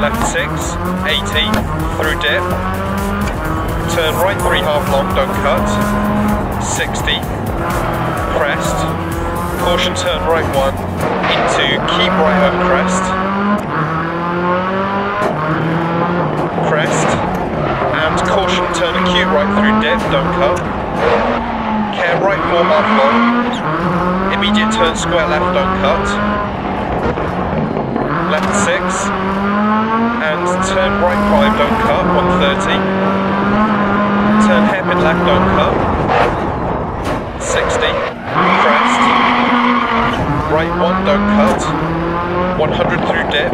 left 6, 80, through dip, turn right 3 half long, don't cut, 60, crest, caution turn right 1, into keep right over crest, crest, and caution turn acute right through dip, don't cut, care right 4 half long, immediate turn square left, don't cut, left 6, and turn right 5, don't cut, 130, turn hairpin left, don't cut, 60, crest, right 1, don't cut, 100 through dip,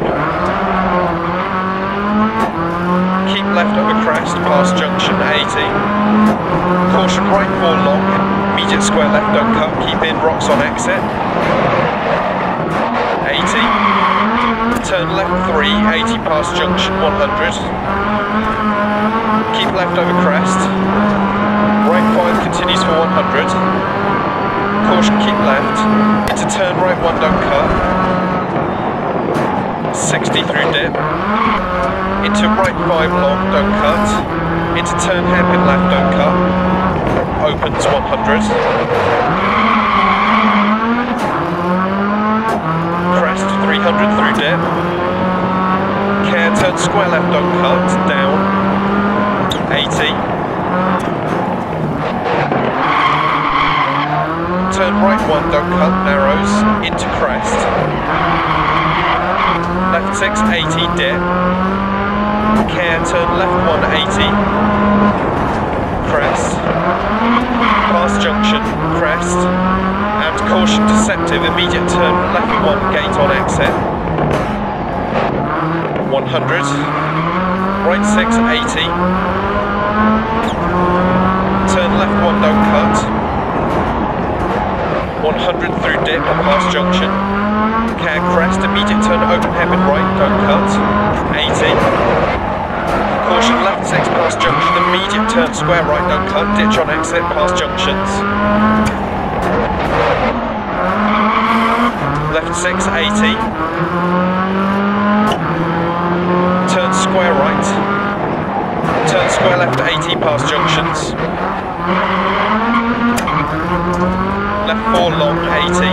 keep left over crest, past junction 80, caution right 4 long, immediate square left, don't cut, keep in, rocks on exit, 80, turn left 3, 80 past junction 100, keep left over crest, right 5 continues for 100, caution keep left, into turn right 1 don't cut, 60 through dip, into right 5 long don't cut, into turn hairpin left don't cut, opens 100, crest 300 through dip, care turn square left don't cut, down, 80, turn right 1 don't cut, narrows, into crest, left 6 80 dip, care turn left 1 80, crest, past junction, crest, and caution deceptive, immediate turn left 1 gate on exit, 100, right 6 80, turn left 1 don't cut, 100 through dip and past junction, care crest, immediate turn open hairpin right, don't cut, 80, caution left 6 past junction, immediate turn square right, don't cut, ditch on exit, past junctions, left 6 80, turn square right, turn square left 80 past junctions, left 4 long 80,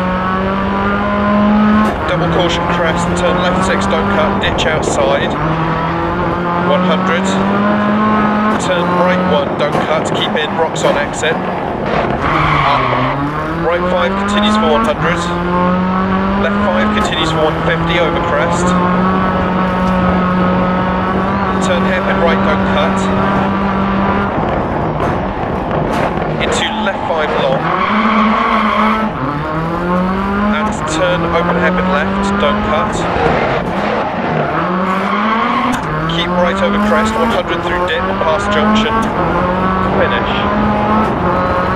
double caution crest, turn left 6 don't cut, ditch outside, 100, turn right 1 don't cut, keep in, rocks on exit, up, right 5 continues for 100, left 5 continues for 150 over crest, turn hairpin right don't cut, into left 5 long, and turn open hairpin left, don't cut, keep right over crest, 100 through dip, past junction, finish.